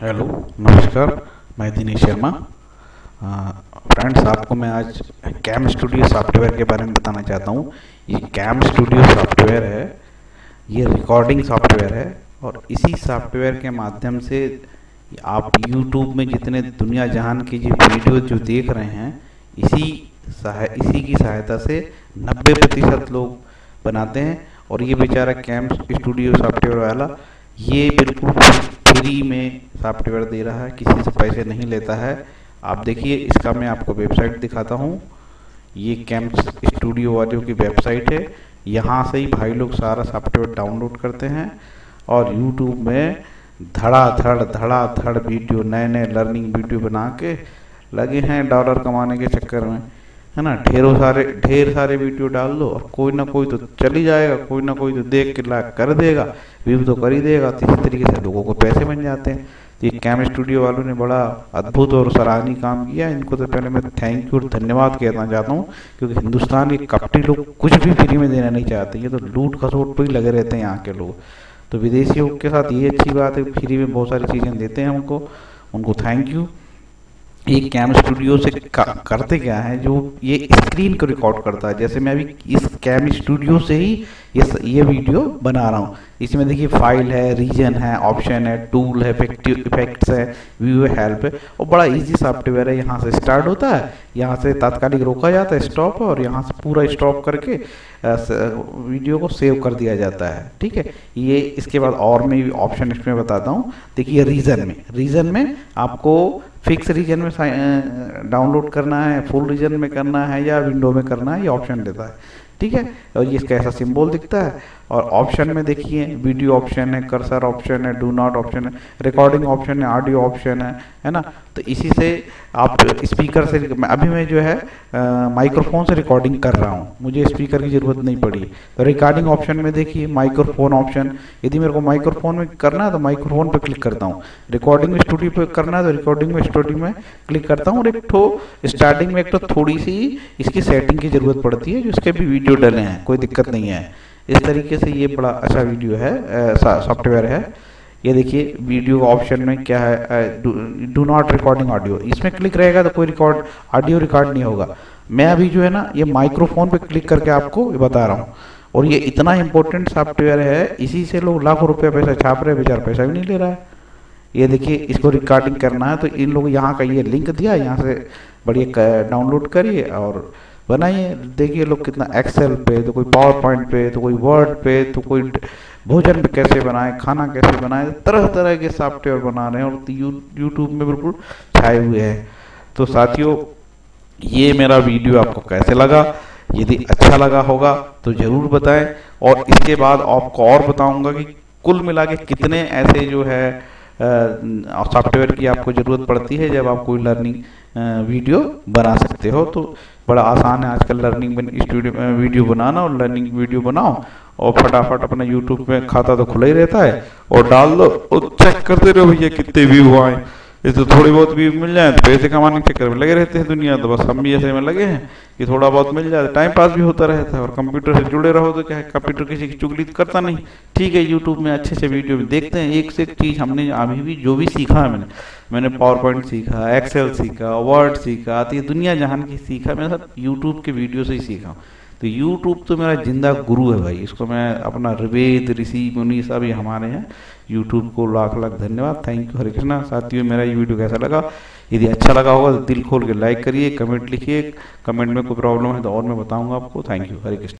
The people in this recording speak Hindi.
हेलो, नमस्कार। मैं दिनेश शर्मा। फ्रेंड्स, आपको मैं आज कैम स्टूडियो सॉफ्टवेयर के बारे में बताना चाहता हूँ। ये कैम स्टूडियो सॉफ्टवेयर है, ये रिकॉर्डिंग सॉफ्टवेयर है और इसी सॉफ्टवेयर के माध्यम से आप यूट्यूब में जितने दुनिया जहान की जो वीडियो जो देख रहे हैं, इसी की सहायता से 90% लोग बनाते हैं। और ये बेचारा कैम स्टूडियो सॉफ्टवेयर वाला ये बिल्कुल फ्री में सॉफ्टवेयर दे रहा है, किसी से पैसे नहीं लेता है। आप देखिए, इसका मैं आपको वेबसाइट दिखाता हूँ। ये कैम स्टूडियो वालों की वेबसाइट है। यहाँ से ही भाई लोग सारा सॉफ्टवेयर डाउनलोड करते हैं और यूट्यूब में धड़ाधड़ वीडियो, नए नए लर्निंग वीडियो बना के लगे हैं डॉलर कमाने के चक्कर में, है ना। ढेर सारे वीडियो डाल दो और कोई ना कोई तो चल ही जाएगा, कोई ना कोई तो देख के लाइक कर देगा, व्यू तो कर ही देगा। तो इसी तरीके से लोगों को पैसे बन जाते हैं। तो ये कैम स्टूडियो वालों ने बड़ा अद्भुत और सराहनीय काम किया। इनको तो पहले मैं थैंक यू और धन्यवाद कहना चाहता हूँ, क्योंकि हिंदुस्तान के कपटी लोग कुछ भी फ्री में देना नहीं चाहते। ये तो लूट खसोट पर ही लगे रहते हैं यहाँ के लोग। तो विदेशियों के साथ ये अच्छी बात है, फ्री में बहुत सारी चीज़ें देते हैं हमको, उनको थैंक यू। ये कैम स्टूडियो से करते क्या है, जो ये स्क्रीन को रिकॉर्ड करता है। जैसे मैं अभी इस कैम स्टूडियो से ही ये वीडियो बना रहा हूँ। इसमें देखिए फाइल है, रीजन है, ऑप्शन है, टूल है, इफेक्ट्स है, व्यू है, हेल्प है और बड़ा इजी सॉफ्टवेयर है। यहाँ से स्टार्ट होता है, यहाँ से तात्कालिक रोका जाता है स्टॉप, और यहाँ से पूरा स्टॉप करके वीडियो को सेव कर दिया जाता है। ठीक है, ये इसके बाद और मैं ऑप्शन इसमें बताता हूँ। देखिए रीजन में आपको फिक्स रीजन में डाउनलोड करना है, फुल रीजन में करना है या विंडो में करना है, ये ऑप्शन देता है। ठीक है, और ये इसका ऐसा सिंबल दिखता है। और ऑप्शन में देखिए वीडियो ऑप्शन है, कर्सर ऑप्शन है, डू नॉट ऑप्शन है, रिकॉर्डिंग ऑप्शन है, ऑडियो ऑप्शन है ना। तो इसी से आप स्पीकर से, अभी मैं जो है माइक्रोफोन से रिकॉर्डिंग कर रहा हूँ, मुझे स्पीकर की ज़रूरत नहीं पड़ी। तो रिकॉर्डिंग ऑप्शन में देखिए माइक्रोफोन ऑप्शन, यदि मेरे को माइक्रोफोन में करना है तो माइक्रोफोन पे क्लिक करता हूँ। रिकॉर्डिंग स्टूडियो पे करना है तो रिकॉर्डिंग स्टूडियो में क्लिक करता हूँ। और एक तो स्टार्टिंग में एक तो थोड़ी सी इसकी सेटिंग की ज़रूरत पड़ती है, जो इसके भी वीडियो डले हैं, कोई दिक्कत नहीं है। इस तरीके से ये बड़ा अच्छा वीडियो है, सॉफ्टवेयर है। ये देखिए वीडियो ऑप्शन में क्या है, डू नॉट रिकॉर्डिंग ऑडियो, इसमें क्लिक रहेगा तो कोई ऑडियो रिकॉर्ड नहीं होगा। मैं अभी जो है ना ये माइक्रोफोन पे क्लिक करके आपको बता रहा हूँ। और ये इतना इंपॉर्टेंट सॉफ्टवेयर है, इसी से लोग लाखों रुपये पैसा छाप रहे हैं, बेचारा पैसा भी नहीं ले रहा है। ये देखिए, इसको रिकॉर्डिंग करना है तो इन लोग यहाँ का ये लिंक दिया, यहाँ से बढ़िया डाउनलोड करिए और बनाइए। देखिए लोग कितना एक्सेल पे, तो कोई पावर पॉइंट पे, तो कोई वर्ड पे, तो कोई भोजन पे कैसे बनाए, खाना कैसे बनाए, तरह तरह के सॉफ्टवेयर बना रहे हैं और यूट्यूब में बिल्कुल छाए हुए हैं। तो साथियों, ये मेरा वीडियो आपको कैसे लगा? यदि अच्छा लगा होगा तो ज़रूर बताएं। और इसके बाद आपको और बताऊंगा कि कुल मिला के कितने ऐसे जो है सॉफ्टवेयर की आपको ज़रूरत पड़ती है जब आप कोई लर्निंग वीडियो बना सकते हो। तो बड़ा आसान है आजकल लर्निंग स्टूडियो वीडियो बनाना, और लर्निंग वीडियो बनाओ और फटाफट अपना यूट्यूब में खाता तो खुला ही रहता है और डाल दो और चेक करते रहो भैया कितने व्यू आए। तो थोड़ी बहुत व्यू मिल जाए तो पैसे कमाने के चक्कर में लगे रहते हैं दुनिया। तो बस हम भी ऐसे में लगे हैं कि थोड़ा बहुत मिल जाए, टाइम पास भी होता रहता है। और कंप्यूटर से जुड़े रहो तो क्या है, कंप्यूटर किसी की चुगली करता नहीं। ठीक है, यूट्यूब में अच्छे से वीडियो देखते हैं, एक से एक चीज़ हमने अभी भी जो भी सीखा है, मैंने पावर पॉइंट सीखा, एक्सेल सीखा, वर्ड सीखा, तो ये दुनिया जहान की सीखा मैं सब यूट्यूब के वीडियो से ही सीखा। तो यूट्यूब तो मेरा जिंदा गुरु है भाई, इसको मैं अपना वेद ऋषि मुनि सभी हमारे हैं। यूट्यूब को लाख लाख धन्यवाद, थैंक यू, हरे कृष्णा। साथियों, मेरा ये वीडियो कैसा लगा? यदि अच्छा लगा होगा तो दिल खोल के लाइक करिए, कमेंट लिखिए। कमेंट में कोई प्रॉब्लम है तो और मैं बताऊंगा आपको। Thank you, Hare Krishna.